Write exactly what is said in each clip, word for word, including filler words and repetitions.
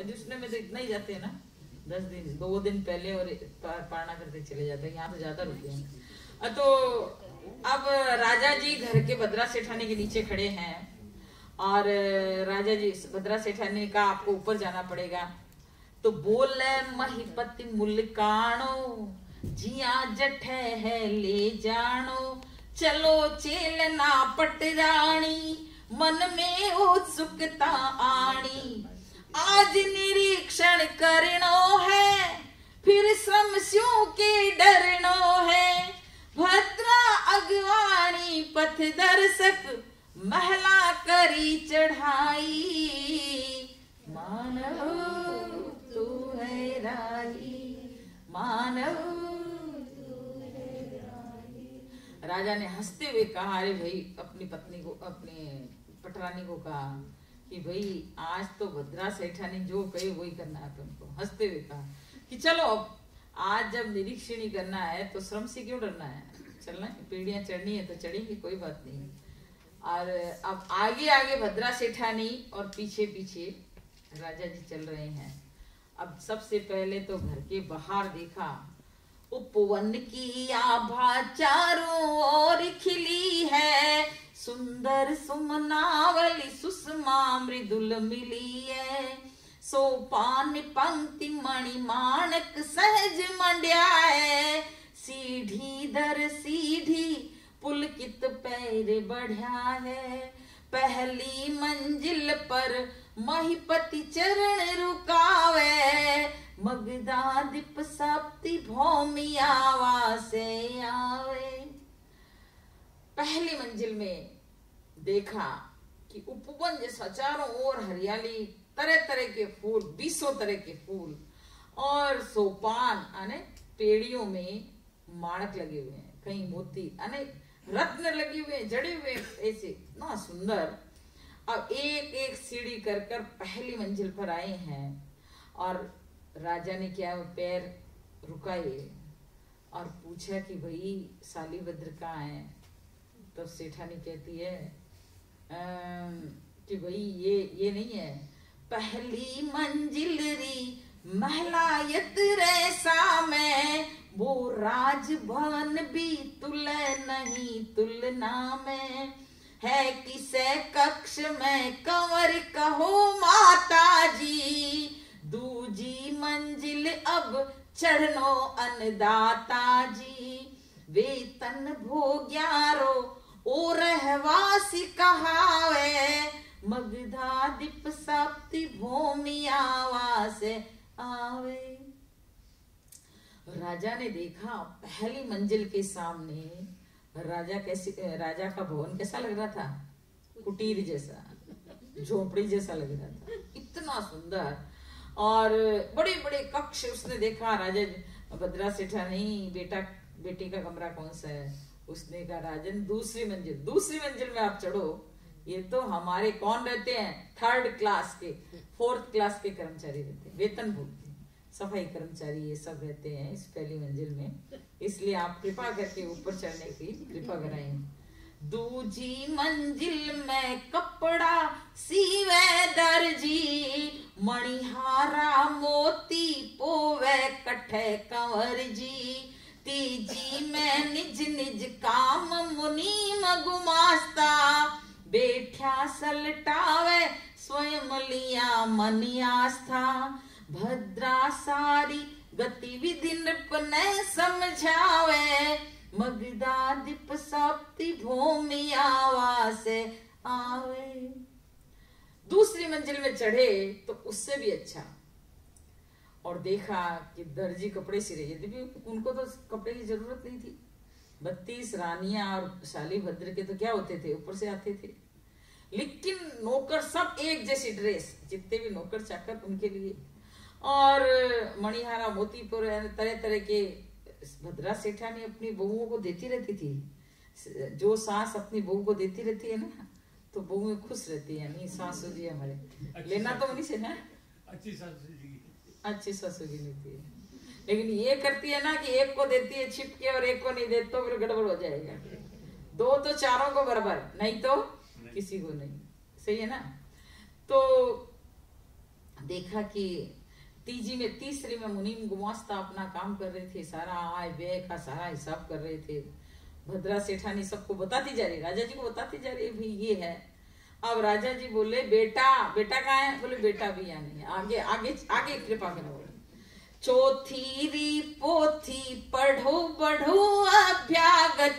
उसने में तो इतना ही जाते हैं ना, दस दिन दो दिन पहले और पारना करते चले जाते हैं, यहाँ तो ज्यादा रुकते हैं। तो अब राजा जी घर के भद्रा सेठानी के नीचे खड़े हैं और राजा जी भद्रा सेठानी ने कहा आपको ऊपर जाना पड़ेगा। तो बोले महिपति मुल्काणो जिया जठे है ले जानो, चलो चेलना पटरानी मन में उत्सुकता आनी, आज निरीक्षण करनो है फिर श्रम स्यों के डरनो है, भद्रा अगवानी पथ दर्शक महला करी चढ़ाई, मानव तू है राही, मानव तू है राही। राजा ने हंसते हुए कहा, अरे भाई अपनी पत्नी को, अपने पटरानी को कहा कि भाई आज तो भद्रा सेठानी जो कहे वही करना है तुमको। हंसते हुए कहा कि चलो अब आज जब निरीक्षण ही करना है तो श्रम से क्यों डरना है, चलना पीढ़ियां चढ़नी है तो चढ़ेंगी, कोई बात नहीं। और अब आगे आगे भद्रा सेठानी और पीछे पीछे राजा जी चल रहे हैं। अब सबसे पहले तो घर के बाहर देखा, उपवन की आभा चारों ओर खिली है, सुंदर सुमनावली सुषमा मृदुल मिली है, सोपान पंक्ति मणि माणक सहज मंड्या है, सीढ़ी दर सीढ़ी पुलकित पैर बढ़ा है, पहली मंजिल पर महिपति चरण रुकावे, मगधादीप सप्ति भौमी आवासे आवे। पहली मंजिल में देखा कि उपवन जैसा चारों ओर हरियाली, तरह तरह के फूल, बीसों तरह के फूल, और सोपान यानी पेड़ियों में माणक लगे हुए हैं, कहीं मोती यानी रत्न लगे हुए, जड़े हुए, ऐसे इतना सुंदर। अब एक एक सीढ़ी कर कर पहली मंजिल पर आए हैं और राजा ने क्या पैर रुकाए और पूछा कि भाई शालीभद्र कहाँ है। तो सेठानी कहती है कि भाई ये ये नहीं है, पहली मंजिल री महलायत रैसा में, वो राजभवन भी तुले नहीं तुलना में, है किसे कक्ष में कंवर कहो माता जी, दूजी मंजिल अब चढ़नो अन्नदाता जी, वेतन भोग्यारो ओ रहवासी कहावे, मगधादीप सप्ति भूमि आवास आवे। राजा ने देखा पहली मंजिल के सामने राजा कैसी, राजा का भवन कैसा लग रहा था, कुटीर जैसा, झोपड़ी जैसा लग रहा था, इतना सुंदर। और बड़े बड़े कक्ष उसने देखा। राजा भद्रा सेठानी बेटा बेटी का कमरा कौन सा है, उसने कहा राजन दूसरी मंजिल, दूसरी मंजिल में आप चढ़ो, ये तो हमारे कौन रहते हैं, थर्ड क्लास के, फोर्थ क्लास के कर्मचारी रहते हैं, वेतन भोगते हैं, सफाई कर्मचारी ये सब रहते हैं इस पहली मंजिल में, इसलिए आप कृपा करके ऊपर चढ़ने की कृपा कराएं। दूजी मंजिल में कपड़ा सीवे दर्जी, मणिहारा मोती पोवे कठे कंवर जी, तीजी में निज निज काम मुनीम गुमास्ता, बैठा सलटावे स्वयं लिया मन आस्था, भद्रा सारी गतिविधि नृपने समझावे, मगधादीप सप्ति भूमि आवास आवे। दूसरी मंजिल में चढ़े तो उससे भी अच्छा, और देखा कि दर्जी कपड़े सिले, यदि भी उनको तो कपड़े की जरूरत नहीं थी, बत्तीस रानियां और शालीभद्र के तो क्या होते थे, ऊपर से आते थे, लेकिन नौकर सब एक जैसी ड्रेस, जितने भी नौकर चाकर उनके लिए, और मणिहारा मोतीपुर तरह तरह के। भद्रा सेठानी अपनी बहुओं को देती रहती थी, जो सास अपनी बहू को देती रहती है ना तो बहुएं खुश रहती है, नहीं सासू जी हमारे लेना तो उन्हीं से ना, अच्छी सासू जी अच्छी सासू जी लेती है, लेकिन ये करती है ना कि एक को देती है छिप के और एक को नहीं देती तो फिर गड़बड़ हो जाएगा, दो तो चारों को बराबर, नहीं तो किसी को नहीं, सही है ना। तो देखा कि तीजी में तीसरी में मुनीम गुमास्ता अपना काम कर रहे थे, सारा आय व्यय का सारा हिसाब कर रहे थे। भद्रा सेठानी सबको बताती जा रही, राजा जी को बताती जा रही, भाई ये है। अब राजा जी बोले बेटा, बेटा कहाँ है? बोले बेटा भी यहाँ नहीं है, आगे आगे आगे कृपा करो। चौथी री पोथी पढ़ो बढ़ो अभ्यागत,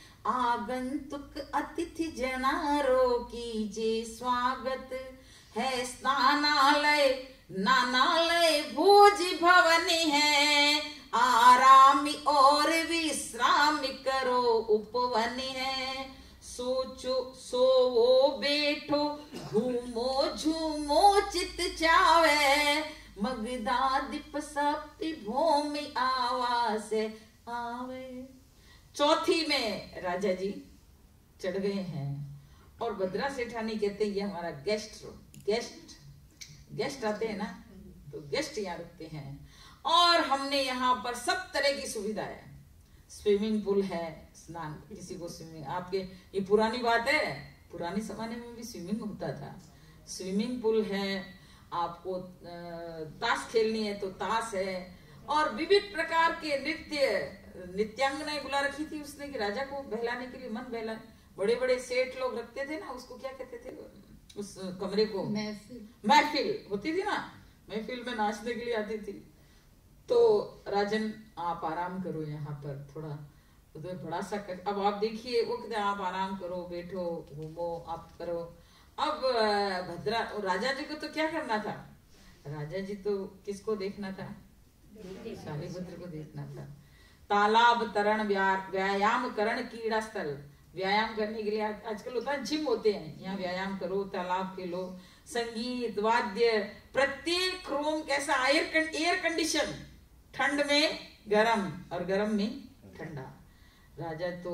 आगंतुक अतिथि जनारो कीजे स्वागत। है स्नानालय नानालय भोज भवन है, आरामी और विश्राम करो उपवन है। सोचो सोवो बैठो घूमो झूमो चित चावे, मगधा दीप सप्ति भूमि आवास आवे। चौथी में राजा जी चढ़ गए हैं और भद्रा सेठानी कहते हैं ये हमारा गेस्ट रूम, गेस्ट गेस्ट आते हैं ना तो गेस्ट यहाँ रुकते हैं, और हमने यहाँ पर सब तरह की सुविधा है। स्विमिंग पूल है, स्नान किसी को स्विमिंग, आपके ये पुरानी बात है, पुरानी जमाने में भी स्विमिंग होता था। स्विमिंग पूल है, आपको ताश खेलनी है तो ताश है, और विविध प्रकार के नृत्य नृत्यांगनाएं बुला रखी थी उसने कि राजा को बहलाने के लिए, मन बहला। बड़े बड़े सेठ लोग रखते थे ना, उसको क्या कहते थे उस कमरे को? महफिल। महफिल होती थी ना, महफिल में नाचने के लिए आती थी। तो राजन आप आराम करो यहाँ पर थोड़ा, उधर बड़ा सा कर, अब आप देखिए वो कहते आप आराम करो, बैठो घूमो आप करो। अब भद्रा राजा जी को तो क्या करना था? राजा जी तो किसको देखना था? शालिभद्र को देखना था। तालाब तरण व्यायाम करण कीड़ा स्थल, व्यायाम करने के लिए आजकल होता है जिम होते हैं, यहाँ व्यायाम करो, तालाब के लो, संगीत वाद्य, प्रत्येक रूम कैसा एयर एयर कंडीशन, ठंड में गरम और गरम में ठंडा। राजा तो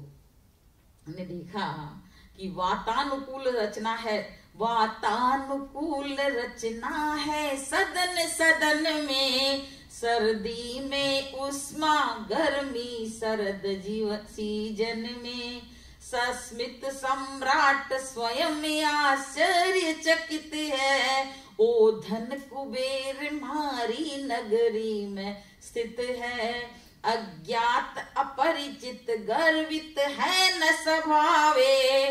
ने देखा कि वातानुकूल रचना है, वातानुकूल रचना है सदन सदन में, सर्दी में उष्मा गर्मी शरद जीवन सीजन में, सस्मित सम्राट स्वयं आश्चर्यचकित है, ओ धन कुबेर मारी नगरी में स्थित है, अज्ञात अपरिचित गर्वित है न स्वभावे,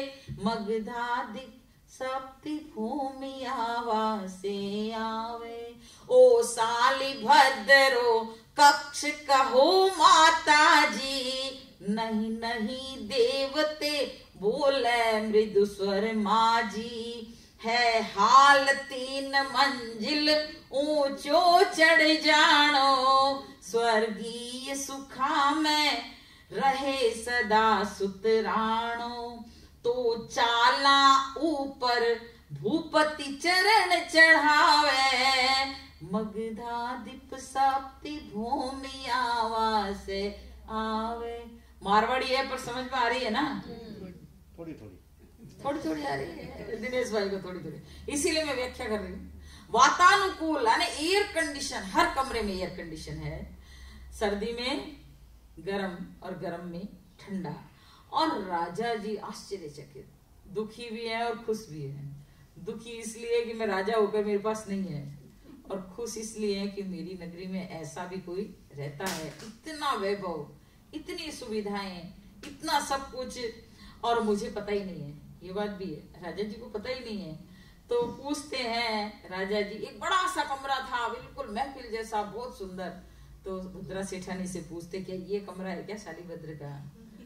मगधादिक सप्ति भूमि आवासे आवे। ओ शालिभद्रो कक्ष कहो माता जी, नहीं नहीं देवते बोले मृदु स्वर माजी, है हाल तीन मंजिल ऊंचो चढ़ जानो, स्वर्गीय सुखा में रहे सदा सुतराणो, तो चाला ऊपर भूपति चरण चढ़ावे, मगधा दीप सप्ति भूमि आवास आवे। मारवाड़ी है पर समझ में आ रही है ना? थोड़ी थोड़ी थोड़ी थोड़ी आ रही है दिनेश भाई को, थोड़ी थोड़ी, इसीलिए मैं व्याख्या कर रही हूँ। वातानुकूल यानी एयर कंडीशन, हर कमरे में एयर कंडीशन है, सर्दी में गर्म और गर्म में ठंडा। और राजा जी आश्चर्यचकित, दुखी भी है और खुश भी है। दुखी इसलिए कि मैं राजा होकर मेरे पास नहीं है, और खुश इसलिए है कि मेरी नगरी में ऐसा भी कोई रहता है, इतना वैभव, इतनी सुविधाएं, इतना सब कुछ, और मुझे पता ही नहीं है। ये बात भी है, राजा जी को पता ही नहीं है। तो पूछते हैं राजा जी, एक बड़ा सा कमरा था बिल्कुल महफिल जैसा, बहुत सुंदर। तो भद्रा सेठानी से पूछते क्या ये कमरा है क्या शालिभद्र का?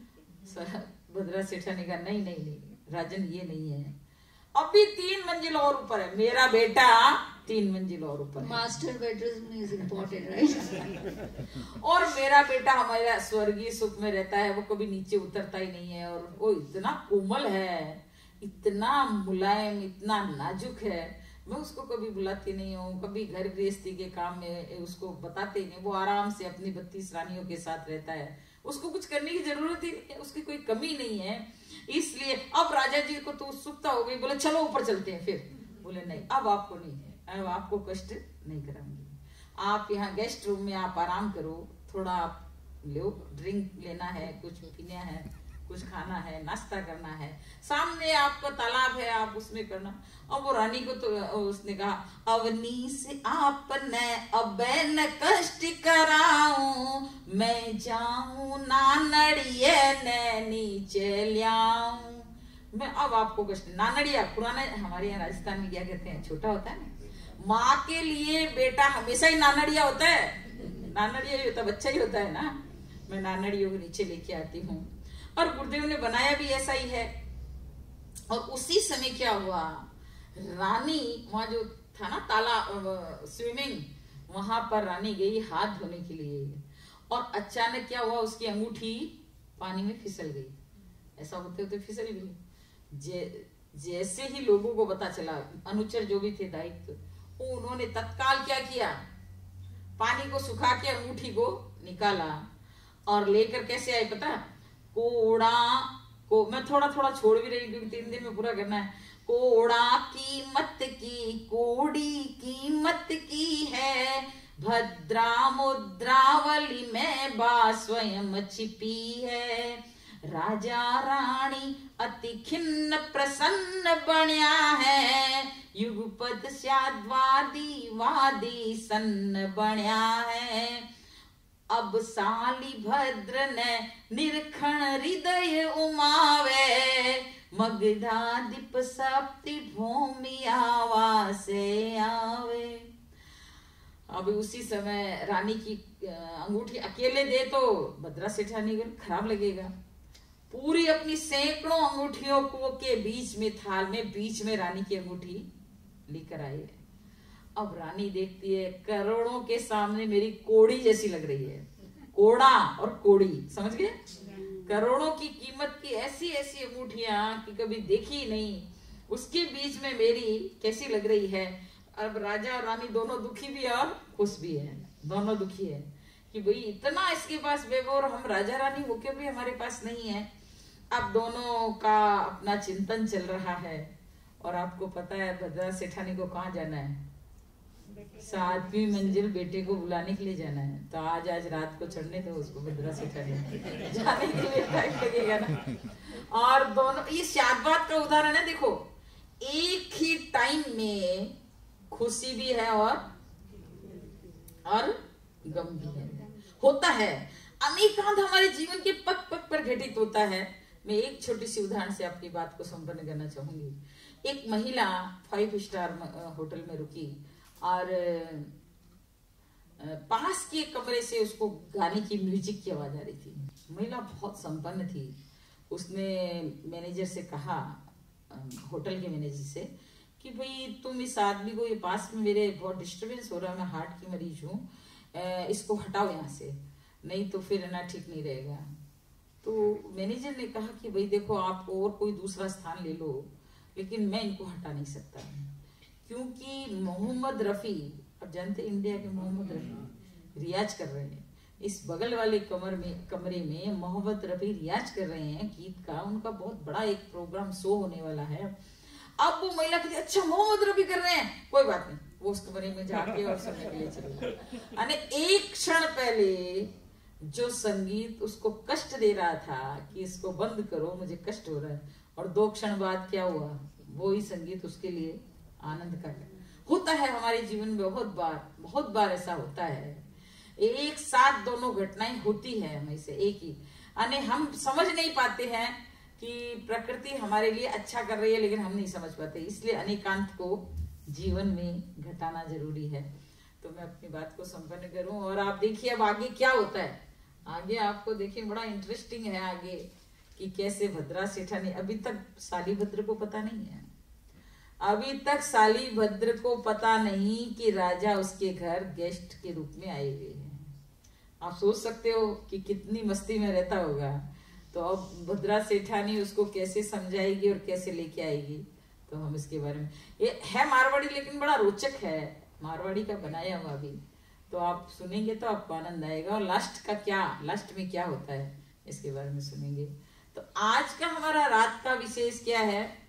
भद्रा सेठानी का नहीं नहीं नहीं राजन ये नहीं है, अभी तीन मंजिल और ऊपर है, मेरा बेटा तीन मंजिल और ऊपर है। Master bedroom is important right. और मेरा बेटा हमारा स्वर्गीय सुख में रहता है, वो कभी नीचे उतरता ही नहीं है, और वो इतना कोमल है, इतना मुलायम, इतना नाजुक है, मैं उसको कभी बुलाती नहीं हूँ, कभी घर गृहस्थी के काम में उसको बताते नहीं, वो आराम से अपनी बत्तीस रानियों के साथ रहता है, उसको कुछ करने की जरूरत ही नहीं है, उसकी कोई कमी नहीं है। इसलिए अब राजा जी को तो उत्सुकता हो गई, बोले चलो ऊपर चलते हैं। फिर बोले नहीं, अब आपको नहीं है, अब आपको कष्ट नहीं कराऊंगी, आप यहाँ गेस्ट रूम में आप आराम करो, थोड़ा आप लो, ड्रिंक लेना है, कुछ पीना है कुछ खाना है, नाश्ता करना है, सामने आपका तालाब है, आप उसमें करना। और वो रानी को तो उसने कहा अवनी से आपने अब न कष्ट कराऊं, मैं जाऊं नानड़िए ने नीचे लियाऊं। मैं अब आपको कष्ट, नानड़िया पुराना हमारे यहाँ राजस्थान में क्या कहते हैं, छोटा होता है ना, माँ के लिए बेटा हमेशा ही नानड़िया होता है, नानड़िया ही होता, बच्चा ही होता है ना। मैं नानड़ियों को नीचे लेके आती हूँ, और गुरुदेव ने बनाया भी ऐसा ही है। और उसी समय क्या हुआ, रानी वहां जो था ना ताला स्विमिंग, वहां पर रानी गई हाथ धोने के लिए, और अचानक क्या हुआ, उसकी अंगूठी पानी में फिसल गई। ऐसा होते होते फिसल गई। जे, जैसे ही लोगों को पता चला, अनुचर जो भी थे दायित्व, उन्होंने तत्काल क्या किया, पानी को सुखा के अंगूठी को निकाला और लेकर कैसे आए पता, कोड़ा को, मैं थोड़ा थोड़ा छोड़ भी रही क्योंकि तीन दिन में पूरा करना है। कोड़ा कीमत की कोड़ी कीमत की है, भद्रा मुद्रावली में बा स्वयं छिपी है। राजा रानी अति खिन्न प्रसन्न बन्या है, युगपद स्याद्वादी वादी सन्न बन्या है। अब शालिभद्र ने निरखण हृदय उमावे, मगधा दीप सप्ति भूमि आवासे आवे। अब उसी समय रानी की अंगूठी अकेले दे तो भद्रा सेठानी को खराब लगेगा, पूरी अपनी सैकड़ों अंगूठियों को के बीच में, थाल में बीच में रानी की अंगूठी लेकर आए। अब रानी देखती है करोड़ों के सामने मेरी कोड़ी जैसी लग रही है, कोड़ा और कोड़ी, समझ गए, करोड़ों की कीमत की ऐसी ऐसी अंगूठियां कि कभी देखी नहीं, उसके बीच में मेरी कैसी लग रही है। अब राजा और रानी दोनों दुखी भी है और खुश भी है, दोनों दुखी है कि भाई इतना इसके पास वैभव और हम राजा रानी होके भी हमारे पास नहीं है। अब दोनों का अपना चिंतन चल रहा है। और आपको पता है भद्रा सेठानी को कहाँ जाना है, सातवीं मंजिल बेटे को बुलाने के लिए जाना है। तो आज आज रात को चढ़ने दो उसको भद्रा सेठानी, जाने के लिए टाइम लगेगा ना। और दोनों, ये शादबाद का उदाहरण है। देखो एक ही टाइम में खुशी भी है और और गम भी है, होता है। अनेकांत हमारे जीवन के पग पग पर घटित होता है। मैं एक छोटी सी उदाहरण से आपकी बात को संपन्न करना चाहूंगी। एक महिला फाइव स्टार होटल में रुकी और पास के कमरे से उसको गाने की म्यूजिक की आवाज आ रही थी। महिला बहुत संपन्न थी। उसने मैनेजर से कहा, होटल के मैनेजर से, कि भाई तुम इस आदमी को, ये पास में मेरे बहुत डिस्टरबेंस हो रहा है, मैं हार्ट की मरीज हूँ, इसको हटाओ यहाँ से, नहीं तो फिर ना ठीक नहीं रहेगा। तो मैनेजर ने कहा कि भाई देखो आप और कोई दूसरा स्थान ले लो, लेकिन मैं इनको हटा नहीं सकता, क्योंकि मोहम्मद रफी, अब जानते इंडिया के मोहम्मद रफी रियाज कर रहे हैं। इस बगल वाले कमर में कमरे में मोहम्मद रफी रियाज कर रहे हैं गीत का, उनका बहुत बड़ा एक प्रोग्राम शो होने वाला है। अब वो महिला कहती अच्छा मोहम्मद रफी कर रहे हैं, कोई बात नहीं, वो उस कमरे में जाके और सुनने के लिए चला। यानी एक क्षण पहले जो संगीत उसको कष्ट दे रहा था कि इसको बंद करो, मुझे कष्ट हो रहा है, और दो क्षण बाद क्या हुआ, वो ही संगीत उसके लिए आनंद का होता है। हमारे जीवन में बहुत बार बहुत बार ऐसा होता है, एक साथ दोनों घटनाएं होती है हमेशा एक ही। यानी हम समझ नहीं पाते हैं कि प्रकृति हमारे लिए अच्छा कर रही है, लेकिन हम नहीं समझ पाते, इसलिए अनेकांत को जीवन में घटाना जरूरी है। तो मैं अपनी बात को संपन्न करूं और आप देखिए अब आगे क्या होता है। आगे आपको देखिए बड़ा इंटरेस्टिंग है आगे कि कैसे भद्रा सेठानी, अभी तक शालिभद्र को पता नहीं है, अभी तक शालिभद्र को पता नहीं कि राजा उसके घर गेस्ट के रूप में आए हुए हैं। आप सोच सकते हो कि कितनी मस्ती में रहता होगा। तो अब भद्रा सेठानी उसको कैसे समझाएगी और कैसे लेके आएगी, तो हम इसके बारे में, ये है मारवाड़ी लेकिन बड़ा रोचक है, मारवाड़ी का बनाया हुआ भी, तो आप सुनेंगे तो आपको आनंद आएगा। और लास्ट का क्या, लास्ट में क्या होता है इसके बारे में सुनेंगे। तो आज का हमारा रात का विशेष क्या है,